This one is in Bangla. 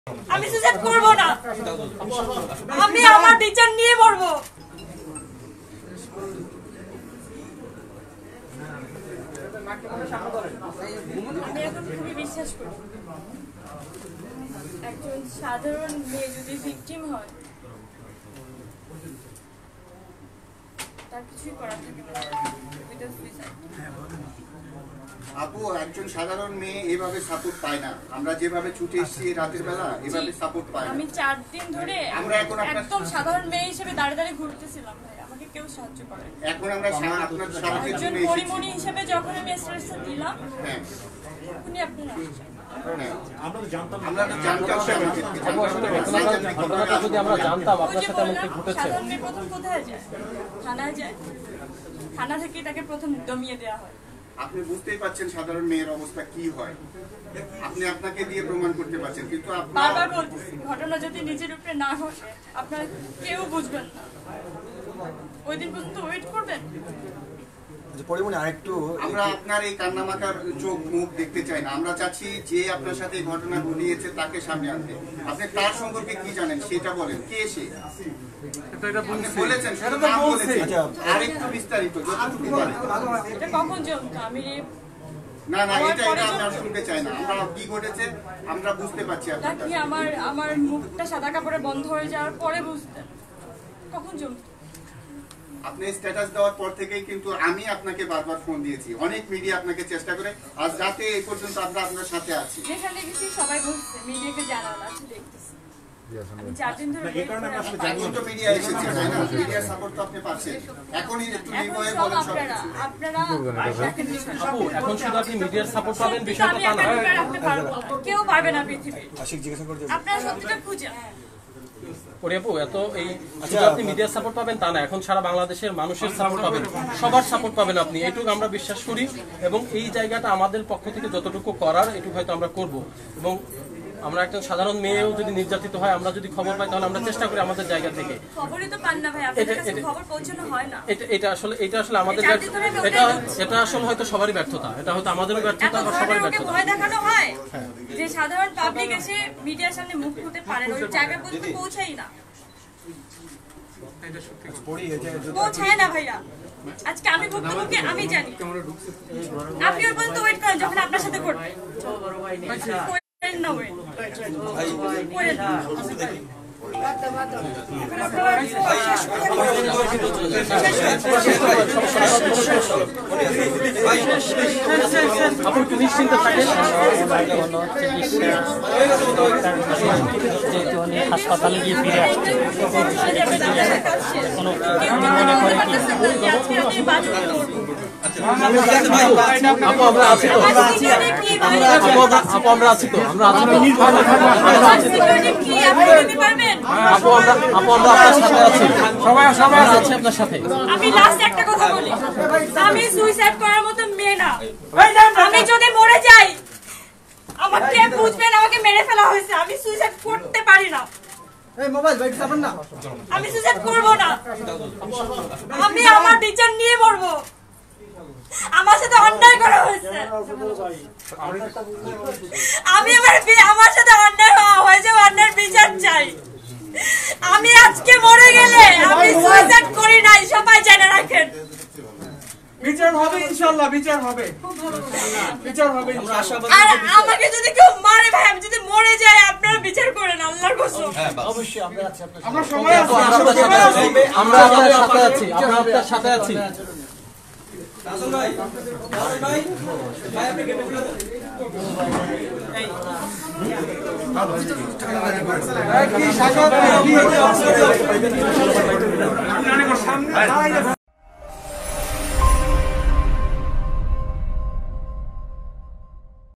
আমি সুসাইড করব না, আমি আমার বিচার নিয়ে মরব। আমি এখন খুবই বিশ্বাস করি একজন সাধারণ মেয়ে যদি ভিকটিম হয় তার কিছুই করার থাকে না। আপু, একজন সাধারণ মেয়ে এভাবে সাপোর্ট পায় না। আমরা যেভাবে ছুটে এসেছি রাতের বেলা, এভাবে সাপোর্ট পায় না। আমি 4 দিন ধরে আমরা এখন একদম সাধারণ মেয়ে হিসেবে দাঁড়িয়ে দাঁড়িয়ে ঘুরতেছিলাম, ভাই আমাকে কেউ সাহায্য করে। এখন আমরা আপনার সাথে একজন পরিমণি হিসেবে যখন আমি স্ট্যাটাসটা দিলাম, হ্যাঁ উনি আপনারা আমরা তো জানতাম সাধারণ মেয়ে প্রথম কোথায় যায়? থানায় যায়, থানা থেকে তাকে প্রথম দমিয়ে দেওয়া হয়। আপনি বুঝতেই পারছেন সাধারণ মেয়ের অবস্থা কি হয়, আপনি আপনাকে দিয়ে প্রমাণ করতে পারছেন, কিন্তু বারবার বলতেছি ঘটনা যদি নিজের উপরে না ঘটে আপনারা কেউ বুঝবেন না। ওই দিন পর্যন্ত ওয়েট করবেন। আমরা আপনার এই কান্নামাকার চোখ মুখ দেখতে চাই না। আমরা চাচ্ছি যে আপনার সাথে এই ঘটনা ঘটিয়েছে তাকে সামনে আনতে। আপনি তার সম্পর্কে কি জানেন সেটা বলেন। কে সে? বলেছেন, আরেকটু বিস্তারিত যতটুকু পারেন। এটা কখন জমতো? আমি না না, এটা আমরা শুনতে চাই না। আমরা কি ঘটেছে আমরা বুঝতে পারছি। নাকি আমার মুখটা সাদা কাপড়ে বন্ধ হয়ে যাওয়ার পরে বুঝতেন? কখন জমতো? আপনি স্ট্যাটাস দেওয়ার পর থেকেই কিন্তু আমি আপনাকে বারবার ফোন দিয়েছি, অনেক মিডিয়া আপনাকে চেষ্টা করে, আজ রাতে এই পর্যন্ত আমরা আপনার সাথে আছি। যেখানে গেছি সবাই বলছে, মিডিয়াকে জানানো আছে, দেখতেছি। আমি 4 দিন ধরে এখন তো মিডিয়া এসেছে, তাই না? মিডিয়ার সাপোর্ট তো আপনি পাচ্ছেন। এখনই একটু নির্ভয়ে বলেন সব কিছু। আপনারা এখন শুধু আপনি মিডিয়ার সাপোর্ট পাবেন বিষয়টা তা না। কেউ পারবে না পৃথিবীর। আপনারা সত্যিটা খুঁজেন। আপু, এত এই শুধু আপনি মিডিয়ার সাপোর্ট পাবেন তা না, এখন সারা বাংলাদেশের মানুষের সাপোর্ট পাবেন, সবার সাপোর্ট পাবেন আপনি, এটুকু আমরা বিশ্বাস করি। এবং এই জায়গাটা আমাদের পক্ষ থেকে যতটুকু করার এটুকু হয়তো আমরা করব। এবং আমরা একটা সাধারণ মেয়েও যদি নির্যাতিত হয়, আমরা যদি খবর পাই তাহলে আমরা চেষ্টা করি আমাদের জায়গা থেকে। খবরই তো পান না ভাই, আপনাদের কাছে খবর পৌঁছানো হয় না। এটা আসলে আমাদের এটা আসলে হয়তো সবারই ব্যর্থতা, এটা হয়তো আমাদেরও ব্যর্থতা বা সবারই ব্যর্থতা। ভয় দেখানো হয় যে সাধারণ পাবলিক এসে মিডিয়ার সামনে মুখ খুলতে পারে না, ওই জায়গা পর্যন্ত পৌঁছাই না। পৌঁছায় না ভাইয়া। আজকে আমি ভুক্তভোগী, আমি জানি। আপনি ওই পর্যন্ত ওয়েট করেন যখন আপনার সাথে করবে। আপনি একটু নিশ্চিন্ত থাকেন। যেহেতু উনি হাসপাতালে গিয়ে ফিরে আসছে, কোনো মনে করে কি আপু আমরা আছি তো, আপু আমরা আছি তো, আমরা আছি তো, আপু আমরা আপনার সাথে আছি, সবাই আছে আপনার সাথে। আমি লাস্ট একটা কথা বলি, আমি সুইসাইড করার মতো মেয়ে না। আমি যদি মরে যাই আমাকে বুঝবেন, আমাকে মেরে ফেলা হয়েছে, আমি সুইসাইড করতে পারি না। আমি সুইসাইড করব না, আমি আমার বিচার নিয়ে মরব। আমার সাথে অন্যায় করা হয়েছে, আমি আমার সাথে অন্যায় হয়েছে, অন্যায়ের বিচার চাই। আমি আজকে মরে গেলে আমি সুইসাইড করি নাই, সবাই জেনে রাখেন। বিচার হবে ইনশাআল্লাহ, বিচার হবে, বিচার হবে। আর আমাকে যদি কেউ মারে ভাই, আমি যদি মরে যাই আপনারা বিচার করেন আল্লাহর কসম। অবশ্যই আমরা সবাই আছি, আমরা আপনার সাথে আছি, আমরা আপনার সাথে আছি। রাসেল ভাই আপনি কেটে ফেলে দেন। কি শাসক কি